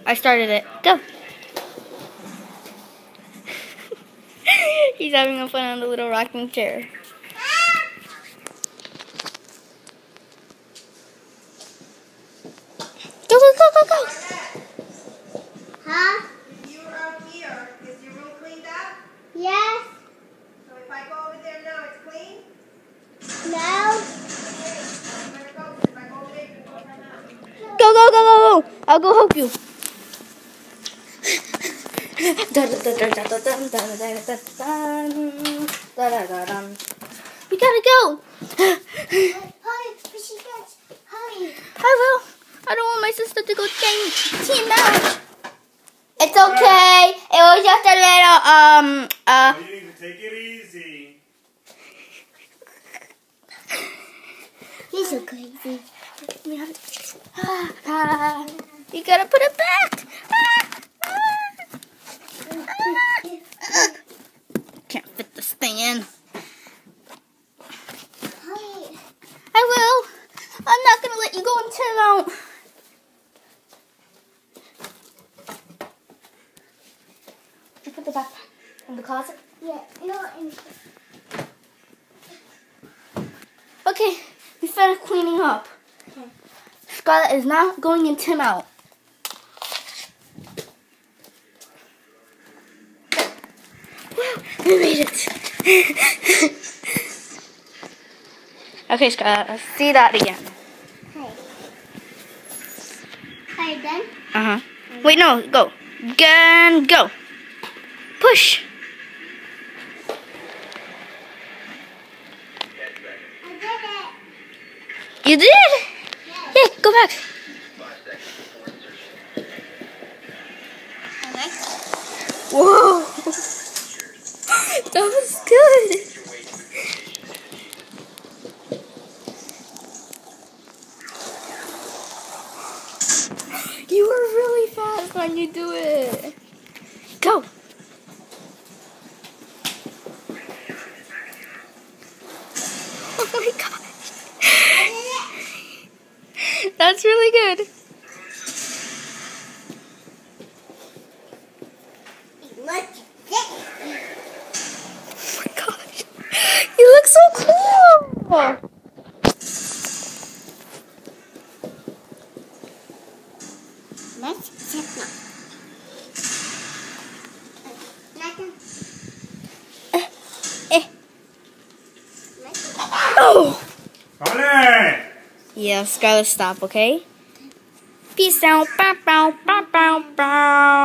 I started it. Go. He's having fun on the little rocking chair. Go, go, go, go, go. Huh? If you are up here, is your room cleaned up? Yes. So if I go over there now, it's clean? No. I'm gonna go, 'cause if I go over there, you can go right now. Go, go, go, go, go. I'll go help you. We gotta go. Hurry, fishy guys. Hurry. I will. I don't want my sister to go team out. It's okay. It was just a little, You need to take it easy. You're so crazy. You gotta put it back. Can't fit this thing in. Hurry. I will. I'm not gonna let you go until Did you put the backpack in the closet? Yeah, you're in. Okay, we finished cleaning up. Okay. Scarlett is now going in Tim out. We made it. Okay, Scarlett, let's see that again. Okay. Are you done? Uh-huh. Wait, no, go. Gun, go. Push. I did it. You did? Yes. Yeah, go back. Okay. Whoa. That was good. You were really fast when you do it. Go. Oh my gosh. That's really good. Let's Oh my gosh. You look so cool. Let's check now. Oh. Holly! Yeah, Scarlett, stop, okay? Peace out. Bow, bow, bow, bow, bow.